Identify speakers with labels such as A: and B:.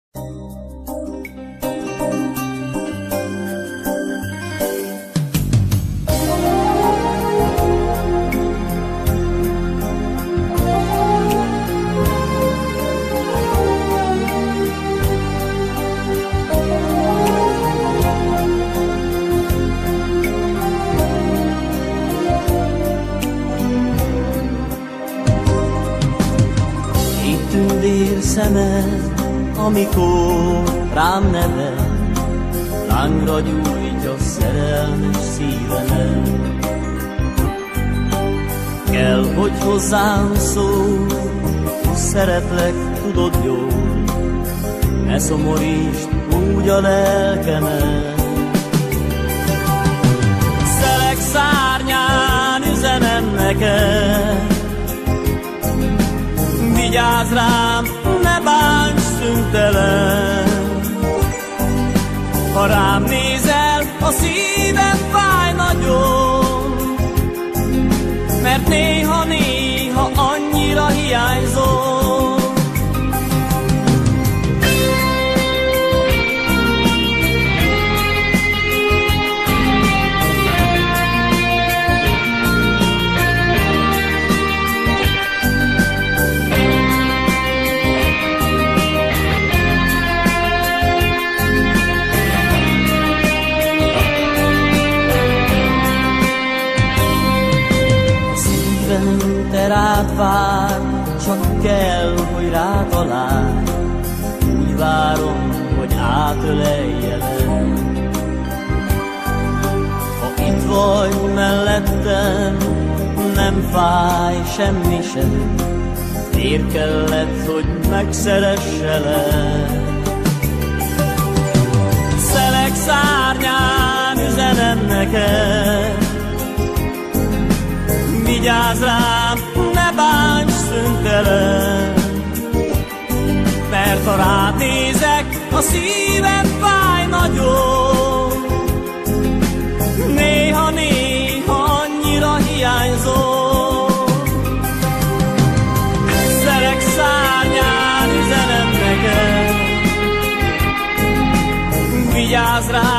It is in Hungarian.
A: Tündér szemed, amikor rám neved, lángra gyújtja szerelmes szívemet. Kell, hogy hozzám szól, szeretlek, tudod jól, ne szomorítsd úgy a lelkemet. Szelek szárnyán üzenem neked, vigyázz rám, ne bánts szüntelen. Ha rám nézel, a szívem fáj nagyon, mert néha-néha annyira hiányzol. Te rád vár, csak kell, hogy rátalálj. Úgy várom, hogy átöleljelek. Ha itt vagy mellettem, nem fáj semmi sem. Miért kellett, hogy megszeresselek? Szelek szárnyán üzenem neked, vigyázz rám, ne bánts szüntelen. Mert ha rád nézek, a szívem fáj nagyon, néha-néha annyira hiányzol. Szelek szárnyán üzenem neked, vigyázz rám,